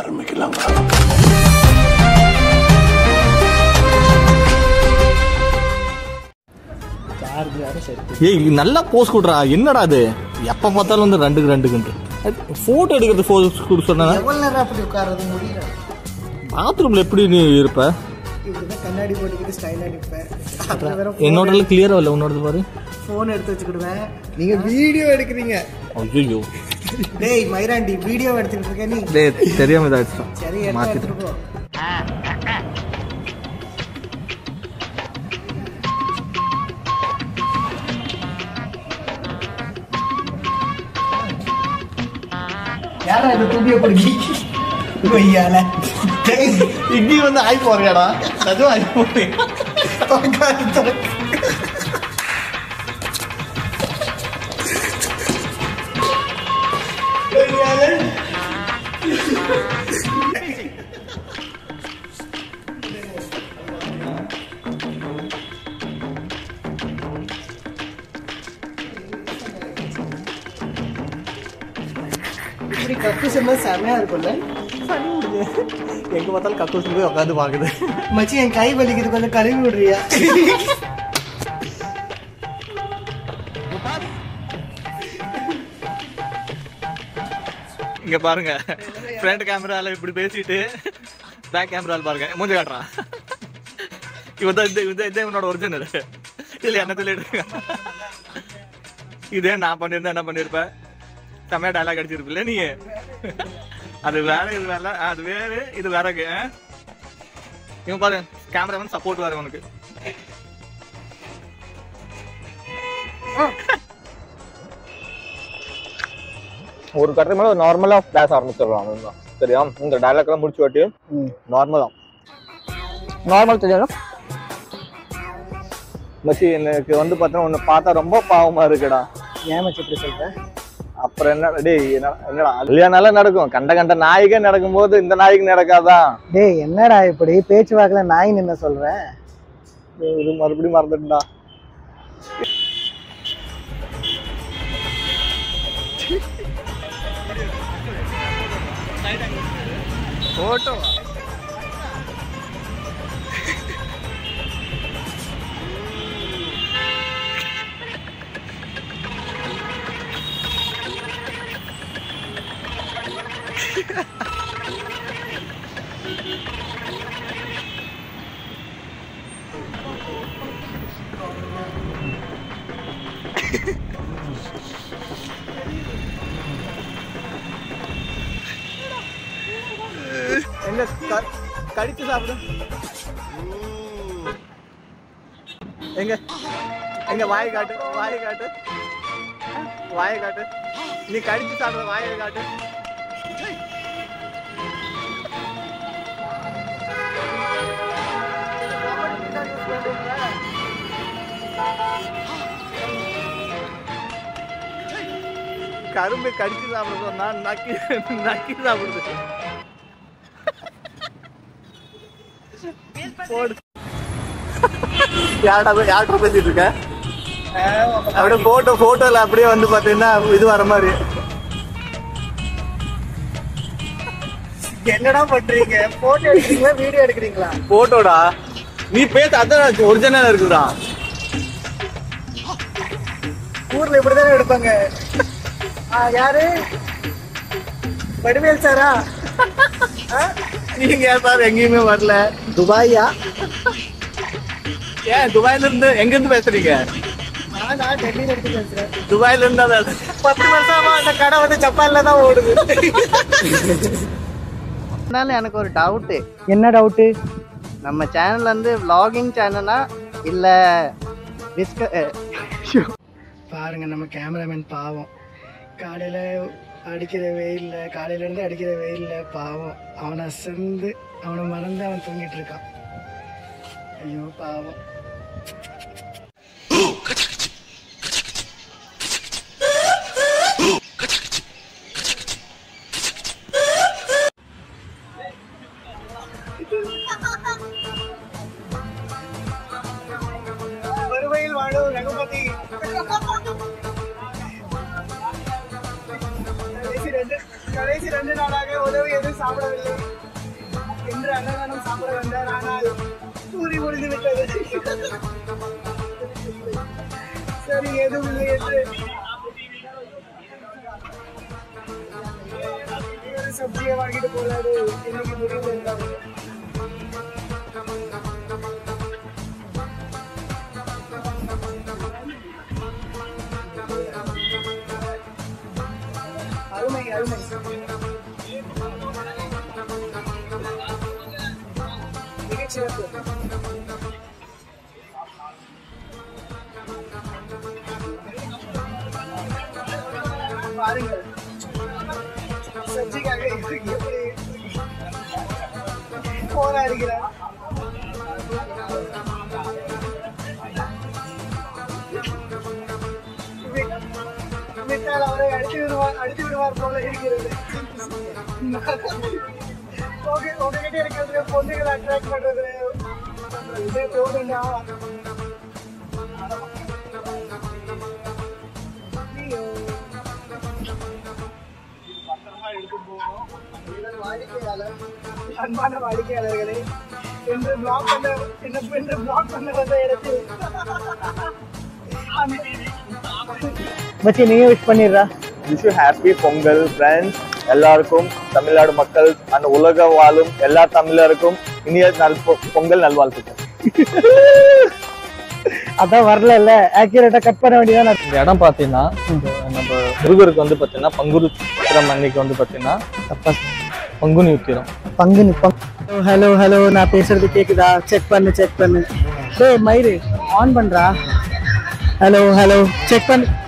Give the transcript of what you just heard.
ஆரம்பிக்கலாங்க. ஏய் நல்லா போஸ் கொடுறா. என்னடா அது எப்ப பார்த்தாலும் வந்து ரெண்டுக்கு போட்டோ எடுக்கிறது போஸ் கொடு சொன்னா எவ்வளவு நேரம் அப்படி உட்கார்றது முடியல. பாத்ரூம்ல எப்படி நீ இருப்ப? இப்படிதான் கண்ணாடி போட்டுக்கிட்டு ஸ்டைலா நிப்பேன். என்னோட கிளியரா இல்ல, உன்னோட பாரு. போன் எடுத்து வச்சுக்கிடுவேன். நீங்க வீடியோ எடுக்கிறீங்க. ஐயோ டேய் மைராண்டி வீடியோ எடுத்துக்கிட்டு இருக்க நீ. டேய் தெரியாம இதாச்சு. சரி எடுத்துட்டு போ. யாரா இந்த தூபியை பிடிக்கி கொய்யால இங்கி வந்து ஆய் போறியாடா? அதுவும் ஆய் போறியா? இப்படி கக்கூஸ் இருந்தா செமையா இருக்கும்ல. எங்க பார்த்தாலும் கக்கூஸ் போய் உட்காந்து பாக்குது. மச்சி என் கை வலிக்குது, கொஞ்சம் கழுவி விடுறியா? இங்க பாருங்க, ஃப்ரண்ட் கேமரால இப்படி பேசிட்டு பேக் கேமரால பாருங்க மூஞ்சி காட்டுறான். இவன் இவனோட ஒரிஜினல் இல்ல என்ன சொல்லிட்டு. இதே நான் பண்ணிருந்தேன் என்ன பண்ணிருப்பேன்? செம்மையா டைலாக் அடிச்சிருப்பில்ல நீ. அது வேற, இது வேற, அது வேற, இது வேற. இவன் பாரு கேமராமேன் சப்போர்ட் வேற உனக்கு. ஒரு கட்டத்துக்கு மேல நார்மலா பேச ஆரம்பிச்சிடலாம். சரியா? இந்த டைலாக் எல்லாம் முடிச்சு வாட்டி நார்மலா நார்மல் தெரியும். மச்சி எனக்கு வந்து பார்த்தா உன்னை பார்த்தா ரொம்ப பாவமா இருக்குடா. ஏன் மச்சி இப்படி சொல்றேன்? அப்புறம் என்ன டேய், என்னடா கல்யாணம் நடக்கும், கண்ட நாய்க்கே நடக்கும்போது இந்த நாய்க்கு நடக்காதா? டேய் என்னடா இப்படி பேச்சு வாக்குல நாய் நின்ன சொல்றேன்? இது மறுபடியும் மறந்துட்டா. போட்டோ எங்க கடிச்சு சாப்பிடு. எங்க எங்க வாயை காட்டு, வாயை காட்டு, வாயை காட்டு. நீ கடிச்சு சாப்பிட வாயை காட்டு. கரும்பு கடிச்சு சாப்பிட சொன்னா நக்கி நக்கி சாப்பிடுது. யார்கிட்ட பேசிட்டு இருக்க? அப்படியே போட்டோல அப்படியே வந்து பாத்தீங்கன்னா இது வர மாதிரி. என்னடா பண்றீங்க? போட்டோ எடுக்கிறீங்களா வீடியோ எடுக்கிறீங்களா? போட்டோடா. நீ பேச அதான் ஒரிஜினல் இருக்குதா? ஊர்ல இப்படிதானே எடுப்பாங்க. யாரு? வடிவேல் சாரா? நீங்க சார் எங்கேயுமே வரல. துபாயா? ஏன் துபாயில இருந்து எங்க இருந்து பேசுறீங்க? நான் டெல்லியில இருந்து பேசுறேன். துபாயில இருந்தா 10 வருஷமா அந்த கடை வந்து ஜப்பான்ல தான் ஓடுது. அதனால எனக்கு ஒரு டவுட்டு. என்ன டவுட்டு? நம்ம சேனல் வந்து vlogging சேனலா இல்ல பாருங்க நம்ம கேமராமேன் பாவம். காலையில அடிக்கிற வெயில்ல, காலையில இருந்து அடிக்கிற வெயில்ல பாவம் அவனை சேர்ந்து அவனை மறந்து அவன் தூங்கிட்டு இருக்கான். ஐயோ பாவம். வருவையில் வாழும் ரகுபதி. கடைசி கடைசி 2 நாளாக உணவு எதுவும் சாப்பிடவில்லை. இன்று அன்னதானம் சாப்பிட வந்தார், ஆனால் கூறி முடிந்து விட்டது. சரி, எதுவும் இல்லை என்று சப்ஜியை வாங்கிட்டு போறாரு. இன்னைக்கு முடிவு இருந்தாரு. அருமை அருமை. மிகச்சிறப்பு. பாருங்கள் சப்ஜிக்காக எப்படி போராடுகிறார். விட்டால் அவரை அடித்து விடுவார் போல இருக்கிறது. உங்ககிட்ட இருக்கிறது பொண்ணுகளை அட்ராக்ட் பண்றது இதே தோணுண்டா? அன்பான வாடிக்கையாளர்களே, என்று பிளாக் பண்ண வந்த இடத்தில் மச்சி நீங்க விஷ் பண்ணிடுறா. Wish happy Pongal friends. எல்லாருக்கும் தமிழ்நாடு மக்கள் அந்த உலகம் வாழும் எல்லா தமிழருக்கும் இனிய பொங்கல் நல்வாழ்த்துக்கள். அதான் வரல ஆக்யூரேட்டா கட் பண்ண வேண்டியதான். இந்த இடம் பாத்தீங்கன்னா நம்ம முருகருக்கு வந்து பாத்தீங்கன்னா பங்குனி உத்திரம் அன்னைக்கு வந்து பாத்தீங்கன்னா பங்குனி உத்திரம். பங்குனி. ஹலோ ஹலோ, நான் பேசுறது கேக்குதா? செக் பண்ணு. டேய் மயிறு ஆன் பண்றா. ஹலோ ஹலோ, செக் பண்ணு.